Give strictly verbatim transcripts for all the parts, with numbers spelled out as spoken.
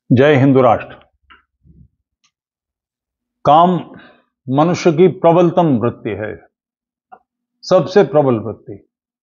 जय हिंदू राष्ट्र। काम मनुष्य की प्रबलतम वृत्ति है, सबसे प्रबल वृत्ति।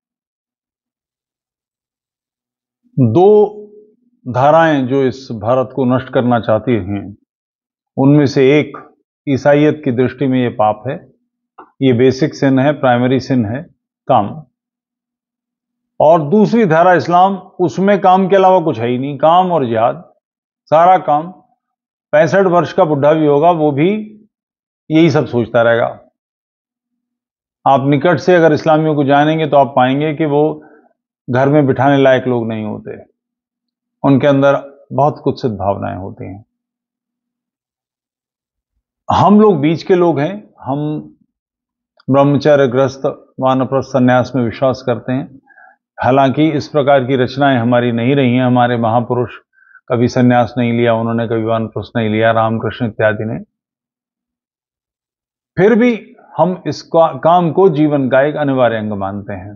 दो धाराएं जो इस भारत को नष्ट करना चाहती हैं, उनमें से एक ईसाइयत की दृष्टि में यह पाप है, ये बेसिक सिन है, प्राइमरी सिन है, काम। और दूसरी धारा इस्लाम, उसमें काम के अलावा कुछ है ही नहीं, काम और जिहाद, सारा काम। पैंसठ वर्ष का बुढ़ा भी होगा, वो भी यही सब सोचता रहेगा। आप निकट से अगर इस्लामियों को जानेंगे तो आप पाएंगे कि वो घर में बिठाने लायक लोग नहीं होते, उनके अंदर बहुत कुत्सित भावनाएं होती हैं। हम लोग बीच के लोग हैं, हम ब्रह्मचर्य ग्रस्त वानप्रस्थ संन्यास में विश्वास करते हैं। हालांकि इस प्रकार की रचनाएं हमारी नहीं रही हैं, हमारे महापुरुष कभी संन्यास नहीं लिया, उन्होंने कभी वानप्रस्थ नहीं लिया, रामकृष्ण इत्यादि ने। फिर भी हम इस काम को जीवन का एक अनिवार्य अंग मानते हैं।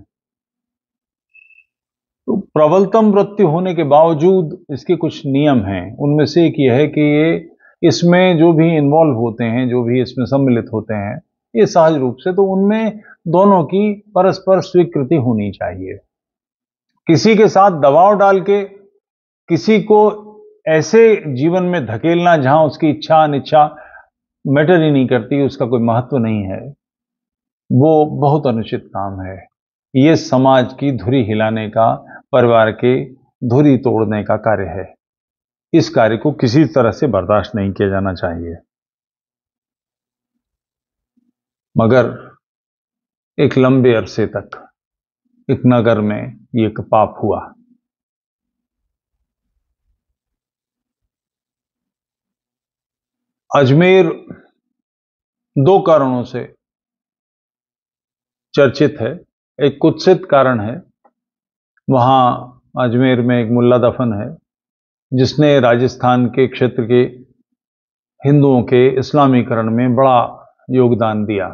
तो प्रबलतम वृत्ति होने के बावजूद इसके कुछ नियम हैं। उनमें से एक यह है कि ये इसमें जो भी इन्वॉल्व होते हैं, जो भी इसमें सम्मिलित होते हैं, ये सहज रूप से, तो उनमें दोनों की परस्पर स्वीकृति होनी चाहिए। किसी के साथ दबाव डाल के किसी को ऐसे जीवन में धकेलना जहां उसकी इच्छा अनिच्छा मैटर ही नहीं करती, उसका कोई महत्व नहीं है, वो बहुत अनुचित काम है। ये समाज की धुरी हिलाने का, परिवार के धुरी तोड़ने का कार्य है। इस कार्य को किसी तरह से बर्दाश्त नहीं किया जाना चाहिए। मगर एक लंबे अरसे तक एक नगर में ये पाप हुआ। अजमेर दो कारणों से चर्चित है। एक कुत्सित कारण है, वहां अजमेर में एक मुल्ला दफन है जिसने राजस्थान के क्षेत्र के हिंदुओं के इस्लामीकरण में बड़ा योगदान दिया,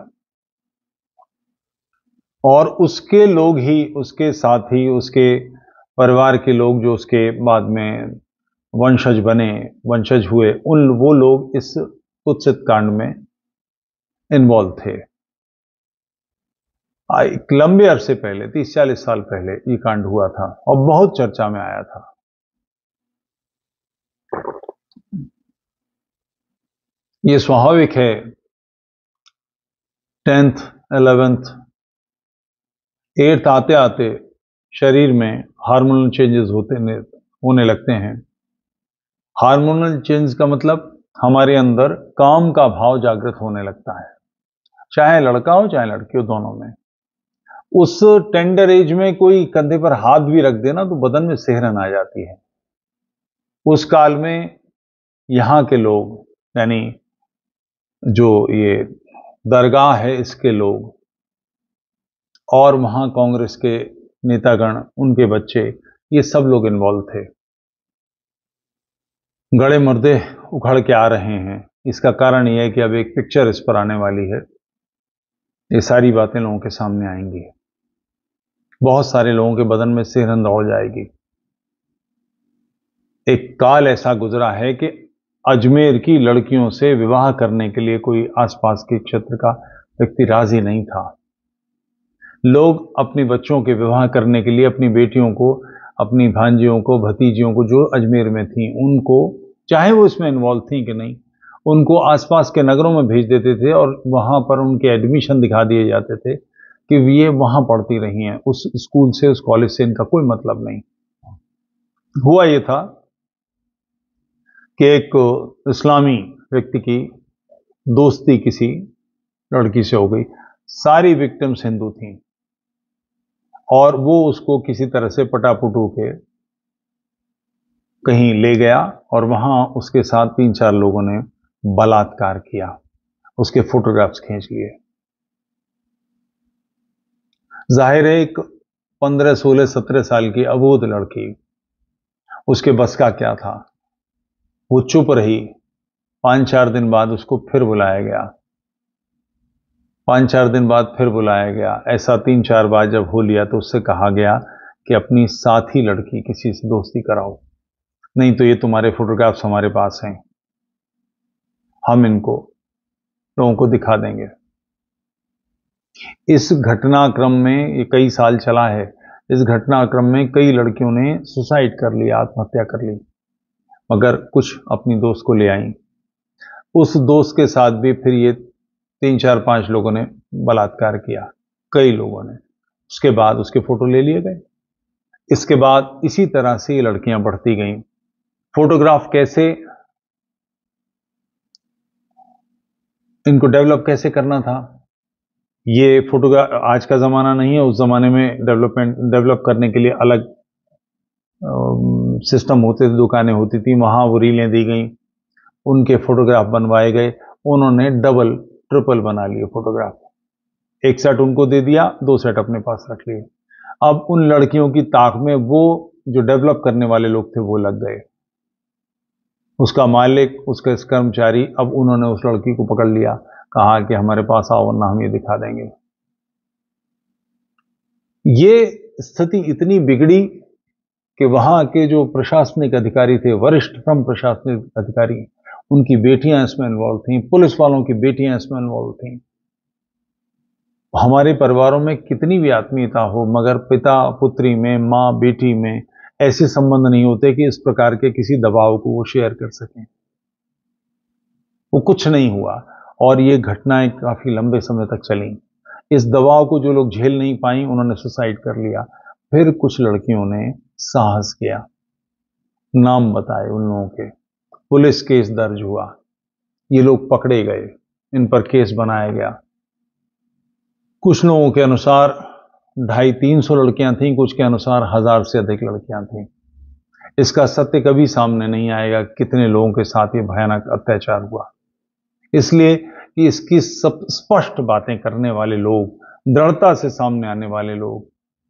और उसके लोग ही, उसके साथ ही उसके परिवार के लोग जो उसके बाद में वंशज बने, वंशज हुए, उन वो लोग इस कुत्सित कांड में इन्वॉल्व थे। एक लंबे अरसे पहले, तीस चालीस साल पहले ये कांड हुआ था और बहुत चर्चा में आया था। ये स्वाभाविक है, टेंथ इलेवेंथ एट्थ आते आते शरीर में हार्मोनल चेंजेस होते होने लगते हैं। हार्मोनल चेंज का मतलब हमारे अंदर काम का भाव जागृत होने लगता है, चाहे लड़का हो चाहे लड़की हो, दोनों में। उस टेंडर एज में कोई कंधे पर हाथ भी रख देना तो बदन में सिहरन आ जाती है। उस काल में यहां के लोग, यानी जो ये दरगाह है इसके लोग, और वहां कांग्रेस के नेतागण, उनके बच्चे, ये सब लोग इन्वॉल्व थे। गड़े मुर्दे उखड़ के आ रहे हैं। इसका कारण यह है कि अब एक पिक्चर इस पर आने वाली है, ये सारी बातें लोगों के सामने आएंगी, बहुत सारे लोगों के बदन में सिहरन दौड़ जाएगी। एक काल ऐसा गुजरा है कि अजमेर की लड़कियों से विवाह करने के लिए कोई आसपास के क्षेत्र का व्यक्ति राजी नहीं था। लोग अपने बच्चों के विवाह करने के लिए अपनी बेटियों को, अपनी भांजियों को, भतीजियों को जो अजमेर में थी, उनको, चाहे वो इसमें इन्वॉल्व थी कि नहीं, उनको आसपास के नगरों में भेज देते थे और वहां पर उनके एडमिशन दिखा दिए जाते थे कि ये वहां पढ़ती रही हैं, उस स्कूल से, उस कॉलेज से इनका कोई मतलब नहीं। हुआ ये था कि एक इस्लामी व्यक्ति की दोस्ती किसी लड़की से हो गई। सारी विक्टिम्स हिंदू थीं और वो उसको किसी तरह से पटापुटू के कहीं ले गया और वहां उसके साथ तीन चार लोगों ने बलात्कार किया, उसके फोटोग्राफ्स खींच लिए। जाहिर है एक पंद्रह सोलह सत्रह साल की अबोध लड़की, उसके बस का क्या था, वो चुप रही। पांच चार दिन बाद उसको फिर बुलाया गया, पांच चार दिन बाद फिर बुलाया गया। ऐसा तीन चार बार जब हो लिया तो उससे कहा गया कि अपनी साथी लड़की किसी से दोस्ती कराओ। नहीं तो ये तुम्हारे फोटोग्राफ्स हमारे पास हैं, हम इनको लोगों को दिखा देंगे। इस घटनाक्रम में ये कई साल चला है। इस घटनाक्रम में कई लड़कियों ने सुसाइड कर लिया, आत्महत्या कर ली, मगर कुछ अपनी दोस्त को ले आई। उस दोस्त के साथ भी फिर ये तीन चार पांच लोगों ने बलात्कार किया, कई लोगों ने। उसके बाद उसके फोटो ले लिए गए। इसके बाद इसी तरह से ये लड़कियां बढ़ती गईं। फोटोग्राफ कैसे, इनको डेवलप कैसे करना था, ये फोटोग्राफ आज का ज़माना नहीं है। उस ज़माने में डेवलपमेंट डेवलप करने के लिए अलग सिस्टम होते थे, दुकानें होती थी, वहाँ वो रीलें दी गई, उनके फोटोग्राफ बनवाए गए। उन्होंने डबल ट्रिपल बना लिए फोटोग्राफ, एक सेट उनको दे दिया, दो सेट अपने पास रख लिए। अब उन लड़कियों की ताक में वो जो डेवलप करने वाले लोग थे वो लग गए। उसका मालिक, उसके कर्मचारी, अब उन्होंने उस लड़की को पकड़ लिया, कहा कि हमारे पास आओ वरना हम ये दिखा देंगे। ये स्थिति इतनी बिगड़ी कि वहां के जो प्रशासनिक अधिकारी थे, वरिष्ठतम प्रशासनिक अधिकारी, उनकी बेटियां इसमें इन्वॉल्व थीं, पुलिस वालों की बेटियां इसमें इन्वॉल्व थीं। हमारे परिवारों में कितनी भी आत्मीयता हो, मगर पिता पुत्री में, माँ बेटी में ऐसे संबंध नहीं होते कि इस प्रकार के किसी दबाव को वो शेयर कर सकें। वो कुछ नहीं हुआ और ये घटनाएं काफी लंबे समय तक चली। इस दबाव को जो लोग झेल नहीं पाई, उन्होंने सुसाइड कर लिया। फिर कुछ लड़कियों ने साहस किया, नाम बताए उन लोगों के, पुलिस केस दर्ज हुआ, ये लोग पकड़े गए, इन पर केस बनाया गया। कुछ लोगों के अनुसार ढाई तीन सौ लड़कियां थीं, कुछ के अनुसार हजार से अधिक लड़कियां थीं। इसका सत्य कभी सामने नहीं आएगा कितने लोगों के साथ ये भयानक अत्याचार हुआ, इसलिए कि इसकी सब स्पष्ट बातें करने वाले लोग, दृढ़ता से सामने आने वाले लोग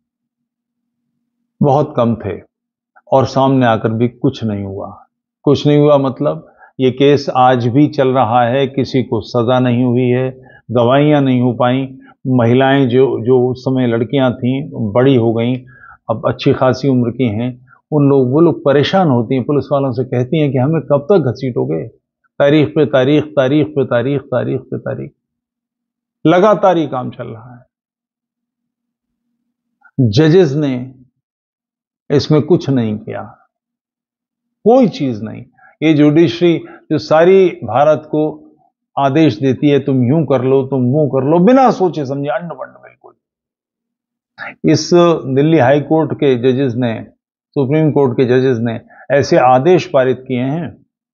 बहुत कम थे। और सामने आकर भी कुछ नहीं हुआ। कुछ नहीं हुआ मतलब ये केस आज भी चल रहा है, किसी को सजा नहीं हुई है, गवाहियां नहीं हो पाई। महिलाएं जो जो उस समय लड़कियां थीं, बड़ी हो गईं, अब अच्छी खासी उम्र की हैं, उन लोग वो लोग परेशान होती हैं, पुलिस वालों से कहती हैं कि हमें कब तक घसीटोगे, तारीख पे तारीख, तारीख पे तारीख, तारीख पे तारीख, लगातार ही काम चल रहा है। जजेस ने इसमें कुछ नहीं किया, कोई चीज नहीं। ये जुडिशरी जो सारी भारत को आदेश देती है, तुम यूं कर लो, तुम वो कर लो, बिना सोचे समझे, अंडबंड बिल्कुल। इस दिल्ली हाई कोर्ट के जजेस ने, सुप्रीम कोर्ट के जजेस ने ऐसे आदेश पारित किए हैं,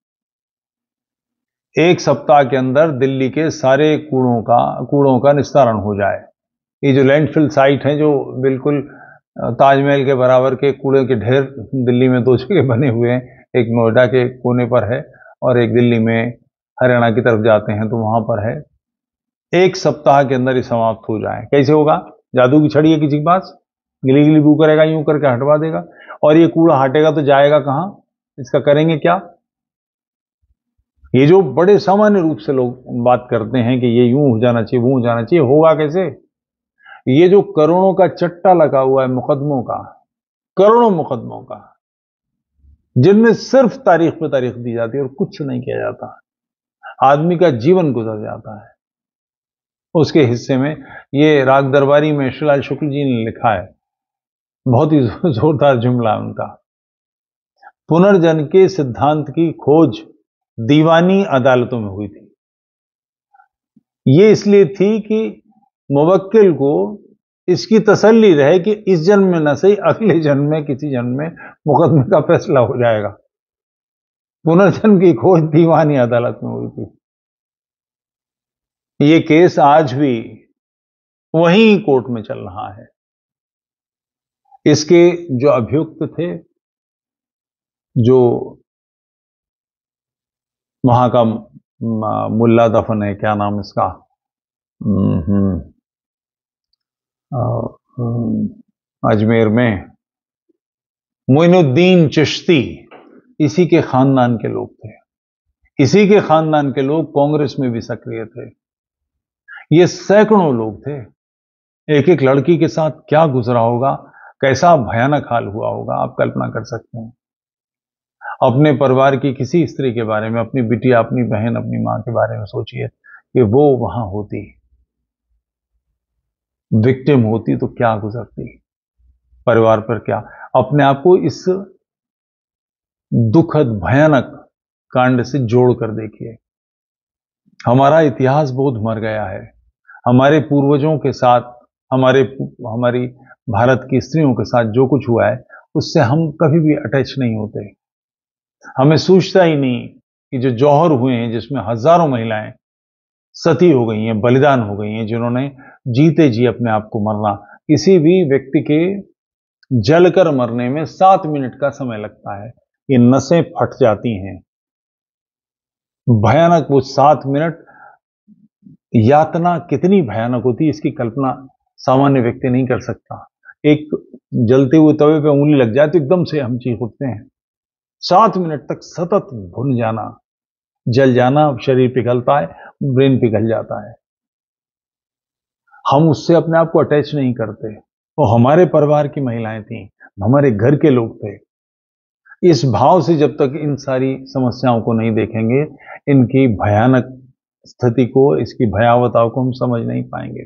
एक सप्ताह के अंदर दिल्ली के सारे कूड़ों का कूड़ों का निस्तारण हो जाए। ये जो लैंडफिल साइट हैं, जो बिल्कुल ताजमहल के बराबर के कूड़े के ढेर दिल्ली में दो जगह बने हुए हैं, एक नोएडा के कोने पर है और एक दिल्ली में हरियाणा की तरफ जाते हैं तो वहां पर है। एक सप्ताह के अंदर ये समाप्त हो जाए। कैसे होगा? जादू की छड़ी है किसी के पास, गिली गिली बू करेगा, यूं करके हटवा देगा। और ये कूड़ा हटेगा तो जाएगा कहां? इसका करेंगे क्या? ये जो बड़े सामान्य रूप से लोग बात करते हैं कि ये यूं हो जाना चाहिए, वो हो जाना चाहिए, होगा कैसे? ये जो करोड़ों का चट्टा लगा हुआ है मुकदमों का, करोड़ों मुकदमों का, जिनमें सिर्फ तारीख पे तारीख दी जाती है और कुछ नहीं किया जाता, आदमी का जीवन गुजर जाता है। उसके हिस्से में ये राग दरबारी में श्रीलाल शुक्ल जी ने लिखा है, बहुत ही जोरदार जुमला उनका। पुनर्जन्म के सिद्धांत की खोज दीवानी अदालतों में हुई थी। ये इसलिए थी कि मुवक्किल को इसकी तसल्ली रहे कि इस जन्म में न सही, अगले जन्म में, किसी जन्म में मुकदमे का फैसला हो जाएगा। पुनर्जन्म की खोज दीवानी अदालत में हुई थी। ये केस आज भी वहीं कोर्ट में चल रहा है। इसके जो अभियुक्त थे, जो वहां का मुल्ला दफन है, क्या नाम इसका, अजमेर में मोइनुद्दीन चिश्ती, इसी के खानदान के लोग थे। इसी के खानदान के लोग कांग्रेस में भी सक्रिय थे। ये सैकड़ों लोग थे। एक एक लड़की के साथ क्या गुजरा होगा, कैसा भयानक हाल हुआ होगा, आप कल्पना कर सकते हैं। अपने परिवार की किसी स्त्री के बारे में, अपनी बिटिया, अपनी बहन, अपनी मां के बारे में सोचिए कि वो वहां होती, विक्टिम होती तो क्या गुजरती, परिवार पर क्या। अपने आप को इस दुखद भयानक कांड से जोड़ कर देखिए। हमारा इतिहास बोध मर गया है। हमारे पूर्वजों के साथ, हमारे हमारी भारत की स्त्रियों के साथ जो कुछ हुआ है उससे हम कभी भी अटैच नहीं होते। हमें सूझता ही नहीं कि जो जौहर हुए हैं, जिसमें हजारों महिलाएं सती हो गई हैं, बलिदान हो गई हैं, जिन्होंने जीते जी अपने आप को मरना, किसी भी व्यक्ति के जलकर मरने में सात मिनट का समय लगता है। ये नसें फट जाती हैं। भयानक वो सात मिनट, यातना कितनी भयानक होती है इसकी कल्पना सामान्य व्यक्ति नहीं कर सकता। एक जलते हुए तवे पे उंगली लग जाए तो एकदम से हम चीख उठते हैं। सात मिनट तक सतत भुन जाना, जल जाना, शरीर पिघलता है, ब्रेन पिघल जाता है। हम उससे अपने आप को अटैच नहीं करते। वो हमारे परिवार की महिलाएं थीं, हमारे घर के लोग थे। इस भाव से जब तक इन सारी समस्याओं को नहीं देखेंगे, इनकी भयानक स्थिति को, इसकी भयावहता को हम समझ नहीं पाएंगे।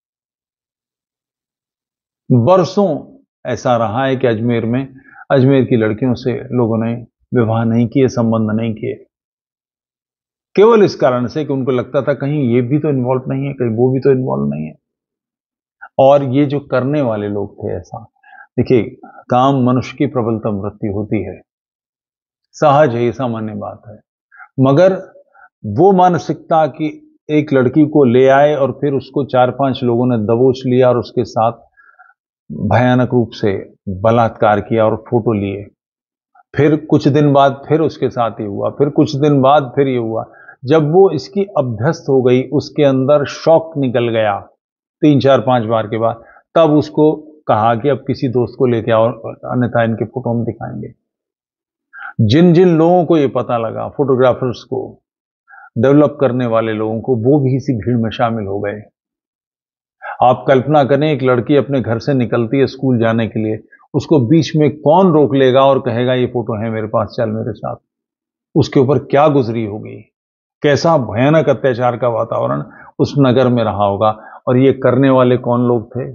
बरसों ऐसा रहा है कि अजमेर में, अजमेर की लड़कियों से लोगों ने विवाह नहीं किए, संबंध नहीं किए, केवल इस कारण से कि उनको लगता था कहीं ये भी तो इन्वॉल्व नहीं है, कहीं वो भी तो इन्वॉल्व नहीं है। और ये जो करने वाले लोग थे, ऐसा देखिए, काम मनुष्य की प्रबलतम वृत्ति होती है, सहज है, ये सामान्य बात है। मगर वो मानसिकता कि एक लड़की को ले आए और फिर उसको चार पांच लोगों ने दबोच लिया और उसके साथ भयानक रूप से बलात्कार किया और फोटो लिए, फिर कुछ दिन बाद फिर उसके साथ ये हुआ, फिर कुछ दिन बाद फिर ये हुआ। जब वो इसकी अभ्यस्त हो गई, उसके अंदर शौक निकल गया तीन चार पांच बार के बाद, तब उसको कहा कि अब किसी दोस्त को लेके आओ, अन्यथा इनके फोटो हम दिखाएंगे। जिन जिन लोगों को ये पता लगा, फोटोग्राफर्स को, डेवलप करने वाले लोगों को, वो भी इसी भीड़ में शामिल हो गए। आप कल्पना करें, एक लड़की अपने घर से निकलती है स्कूल जाने के लिए, उसको बीच में कौन रोक लेगा और कहेगा ये फोटो है मेरे पास, चल मेरे साथ। उसके ऊपर क्या गुजरी होगी, कैसा भयानक अत्याचार का वातावरण उस नगर में रहा होगा। और ये करने वाले कौन लोग थे?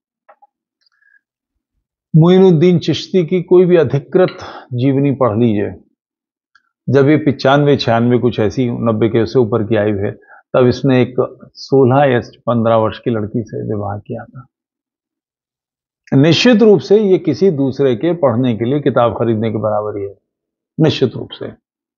मोइनुद्दीन चिश्ती की कोई भी अधिकृत जीवनी पढ़ लीजिए, जब ये पिचानवे छियानवे कुछ ऐसी, नब्बे के से ऊपर की आयु है, तब इसने एक सोलह या पंद्रह वर्ष की लड़की से विवाह किया था। निश्चित रूप से ये किसी दूसरे के पढ़ने के लिए किताब खरीदने के बराबर ही है, निश्चित रूप से।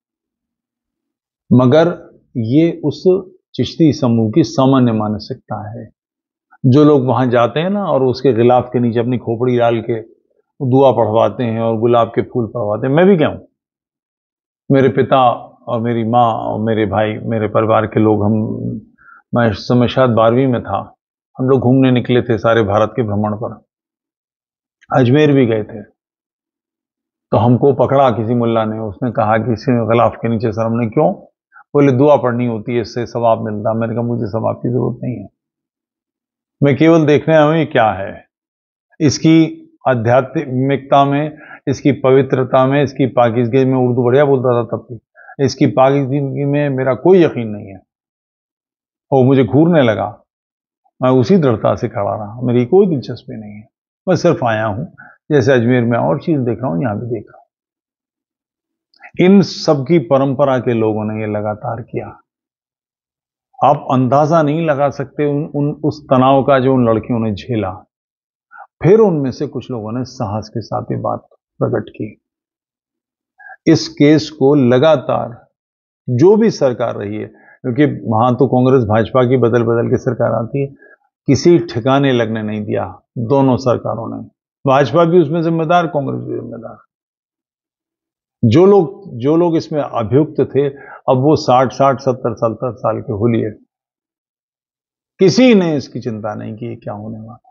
मगर ये उस चिश्ती समूह की सामान्य मानसिकता है। जो लोग वहां जाते हैं ना और उसके गिलाफ के नीचे अपनी खोपड़ी डाल के दुआ पढ़वाते हैं और गुलाब के फूल पढ़वाते हैं, मैं भी क्या हूं, मेरे पिता और मेरी माँ और मेरे भाई, मेरे परिवार के लोग, हम, मैं इस समय शायद बारहवीं में था, हम लोग घूमने निकले थे सारे भारत के भ्रमण पर, अजमेर भी गए थे। तो हमको पकड़ा किसी मुल्ला ने, उसने कहा कि इसी गिलाफ के नीचे सर, हमने क्यों? बोले दुआ पढ़नी होती है, इससे सवाब मिलता। मैंने कहा मुझे सवाब की जरूरत नहीं है, मैं केवल देखने आया हूं ये क्या है, इसकी आध्यात्मिकता में, इसकी पवित्रता में, इसकी पाकीज़गी में, उर्दू बढ़िया बोलता था तब भी, इसकी पाकीज़गी में मेरा कोई यकीन नहीं है। वो मुझे घूरने लगा, मैं उसी दृढ़ता से खड़ा रहा, मेरी कोई दिलचस्पी नहीं है, मैं सिर्फ आया हूं, जैसे अजमेर में और चीज देख रहा हूं, यहां भी देख रहा हूं। इन सब की परंपरा के लोगों ने ये लगातार किया। आप अंदाजा नहीं लगा सकते उन, उन उस तनाव का जो उन लड़कियों ने झेला। फिर उनमें से कुछ लोगों ने साहस के साथ ये बात प्रकट की। इस केस को लगातार जो भी सरकार रही है, क्योंकि वहां तो कांग्रेस भाजपा की बदल बदल के सरकार आती है, किसी ठिकाने लगने नहीं दिया दोनों सरकारों ने। भाजपा भी उसमें जिम्मेदार, कांग्रेस भी जिम्मेदार। जो लोग जो लोग इसमें अभियुक्त थे, अब वो साठ साठ सत्तर सत्तर साल के हो लिए, किसी ने इसकी चिंता नहीं की क्या होने वाला।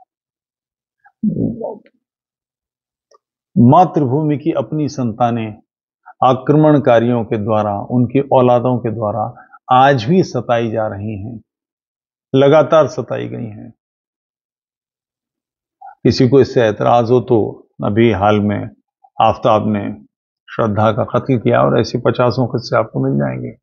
मातृभूमि की अपनी संतानें आक्रमणकारियों के द्वारा, उनकी औलादों के द्वारा आज भी सताई जा रही हैं, लगातार सताई गई हैं। किसी को इससे ऐतराज हो तो अभी हाल में आफताब ने श्रद्धा का कत्ल किया, और ऐसे पचासों किस्से आपको मिल जाएंगे।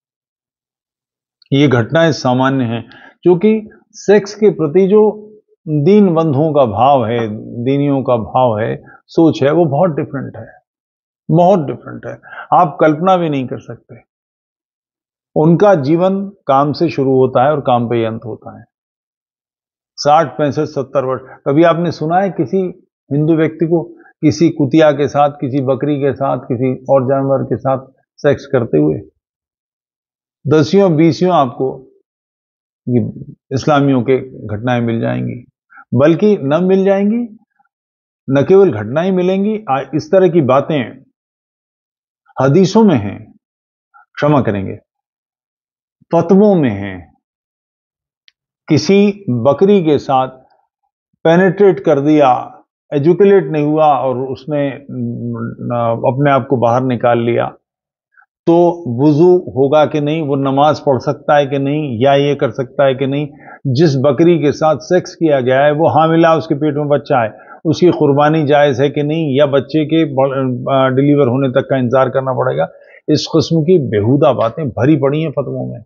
ये घटनाएं सामान्य हैं, क्योंकि सेक्स के प्रति जो दीन बंधुओं का भाव है, दीनियों का भाव है, सोच है, वो बहुत डिफरेंट है, बहुत डिफरेंट है। आप कल्पना भी नहीं कर सकते। उनका जीवन काम से शुरू होता है और काम पे ही अंत होता है। साठ पैंसठ सत्तर वर्ष। कभी आपने सुना है किसी हिंदू व्यक्ति को किसी कुतिया के साथ, किसी बकरी के साथ, किसी और जानवर के साथ सेक्स करते हुए? दसियों बीसियों आपको इस्लामियों के घटनाएं मिल जाएंगी, बल्कि न मिल जाएंगी, न केवल घटनाएं मिलेंगी, इस तरह की बातें हदीसों में हैं, क्षमा करेंगे, फतवों में हैं। किसी बकरी के साथ पेनेट्रेट कर दिया, एजुकेट नहीं हुआ और उसने अपने आप को बाहर निकाल लिया, तो वुजू होगा कि नहीं, वो नमाज पढ़ सकता है कि नहीं, या ये कर सकता है कि नहीं? जिस बकरी के साथ सेक्स किया गया है वो हामिला, उसके पेट में बच्चा है, उसकी कुर्बानी जायज़ है कि नहीं, या बच्चे के डिलीवर होने तक का इंतजार करना पड़ेगा? इस किस्म की बेहुदा बातें भरी पड़ी हैं फतवों में।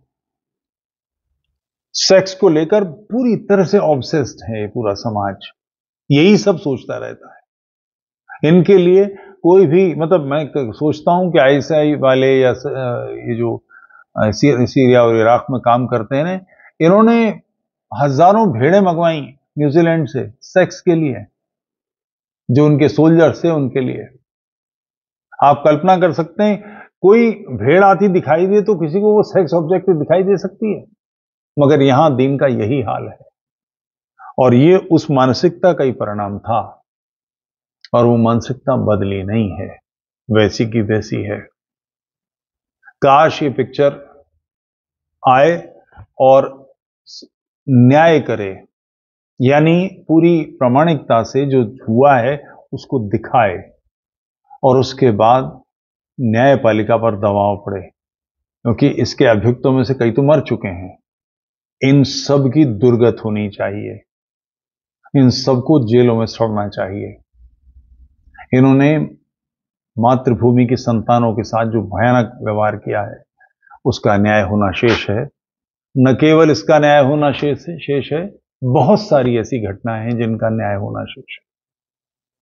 सेक्स को लेकर पूरी तरह से ऑब्सेस्ड है ये पूरा समाज, यही सब सोचता रहता है। इनके लिए कोई भी, मतलब मैं सोचता हूं कि आईएसआई वाले या ये जो सीरिया और इराक में काम करते हैं, इन्होंने हजारों भेड़ें मंगवाई न्यूजीलैंड से सेक्स के लिए, जो उनके सोल्जर्स थे उनके लिए। आप कल्पना कर सकते हैं, कोई भेड़ आती दिखाई दे तो किसी को वो सेक्स ऑब्जेक्ट दिखाई दे सकती है, मगर यहां दिन का यही हाल है। और ये उस मानसिकता का ही परिणाम था, और वो मानसिकता बदली नहीं है, वैसी की वैसी है। काश ये पिक्चर आए और न्याय करे, यानी पूरी प्रामाणिकता से जो हुआ है उसको दिखाए, और उसके बाद न्यायपालिका पर दबाव पड़े, क्योंकि इसके अभियुक्तों में से कई तो मर चुके हैं। इन सब की दुर्गत होनी चाहिए, इन सबको जेलों में सड़ना चाहिए। इन्होंने मातृभूमि की संतानों के साथ जो भयानक व्यवहार किया है, उसका न्याय होना शेष है। न केवल इसका न्याय होना शेष शेष है, बहुत सारी ऐसी घटनाएं हैं जिनका न्याय होना शेष है।